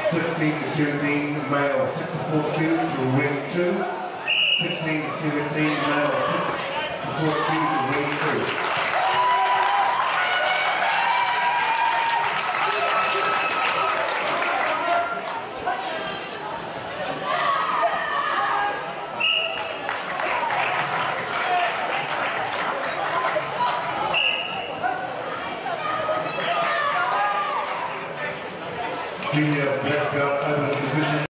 16 to 17, male 6 to 42 to ring 2. 16 to 17, male 6 to 42 to ring 2. Junior black belt open division.